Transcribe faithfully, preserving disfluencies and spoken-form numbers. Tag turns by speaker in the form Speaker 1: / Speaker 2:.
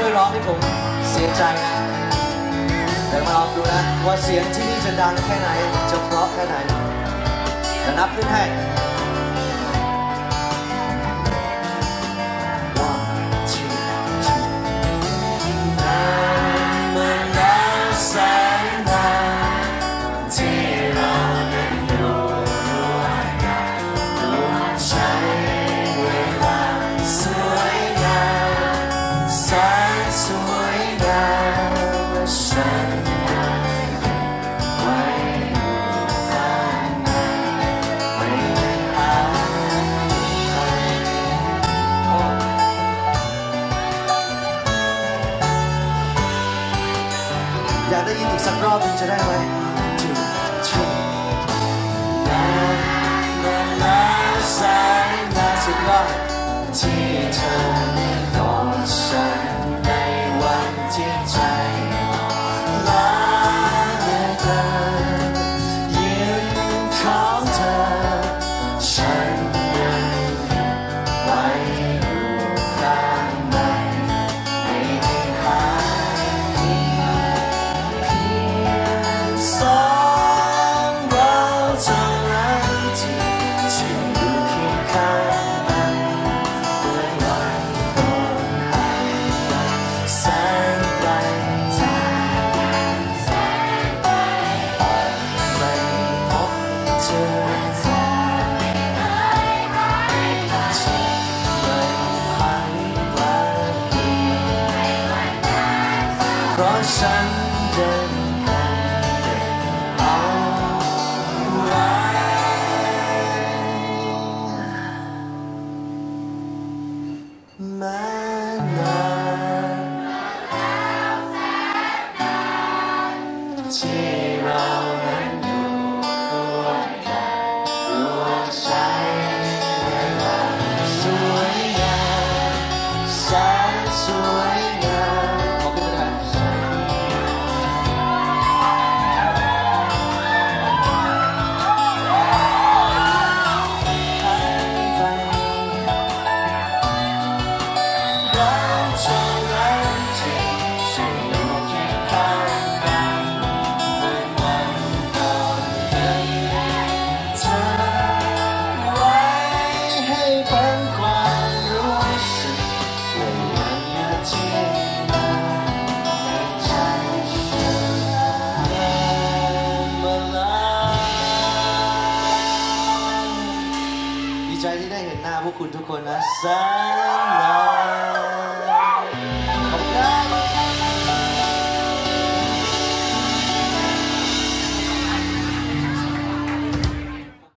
Speaker 1: วยร้องให้ผมเสียใจนะเดี๋ยวมาลองดูนะว่าเสียงที่นี่จะดังแค่ไหนจะเพราะแค่ไหนจะนับขึ้นให้อยากได้ยินอีกสักรอบนึงจะได้ไหมจุดจุดนานานาสายนาสุดยอดที่เธอกอดฉันในวันที่ใจลาเหลือเกินยิ้มของเธอฉันยังไว้อยู่ข้างในไม่ได้หายสองเราเท่านั้นที่จะอยู่เคียงข้างกันเมื่อวันก่อนหายไปแสนไกลไม่พบเธอจะไม่หายกลับอีกเพราะฉันเดินมานานที่เรานั้นอยู่ร่วมกันร่วมใจเวลาสวยงามแสนสวยงามขอขึ้นมาดีใจที่ได้เห็นหน้าพวกคุณทุกคนนะแสนนาน